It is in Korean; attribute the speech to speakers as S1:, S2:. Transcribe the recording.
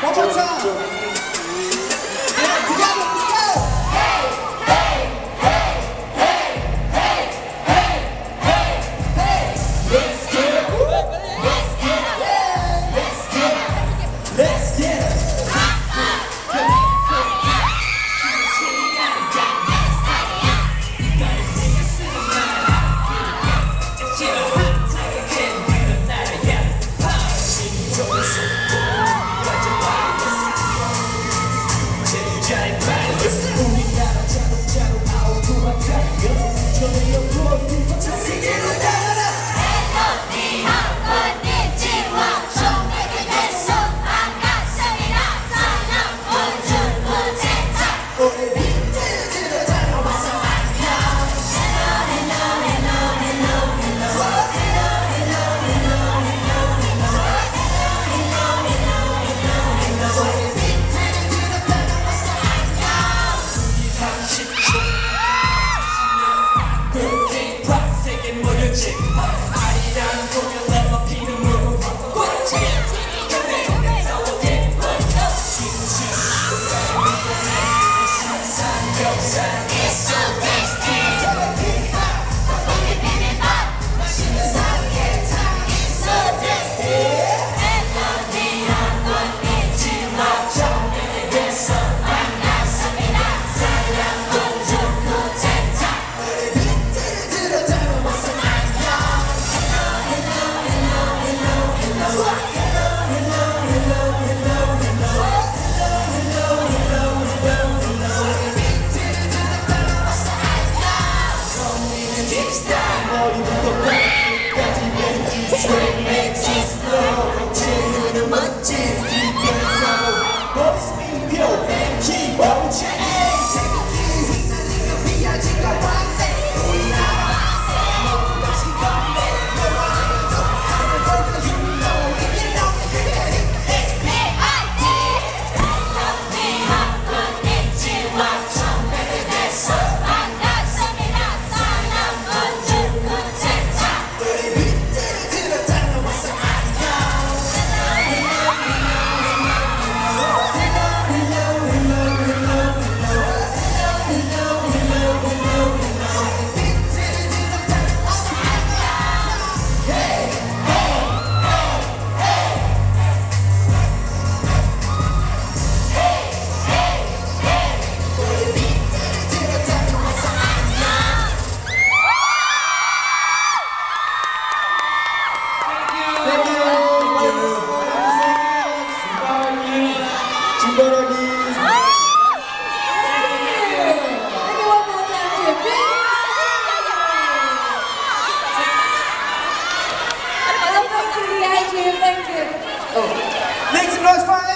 S1: One more time. Yeah, together, let's go. Hey, hey, hey, hey, hey, hey, hey, hey. Let's get it. Let's get it. Let's get it. Let's get it. 아리랑 공연에만 피는 물고 꽉 머리부터 발끝까지 왠지 Straight legs is flow 재우는 멋진 뒤편에서 버스민 표 기도 체계 태극기 휘날리며 비아지가 왔네 너무 같이 건배 너와는 더 하늘 벌써 You know if you know it's B.I.G. I love me 한번 잊지마 정말 됐어 반갑습니다 사랑 먼저
S2: Thank you.
S1: Make some noise for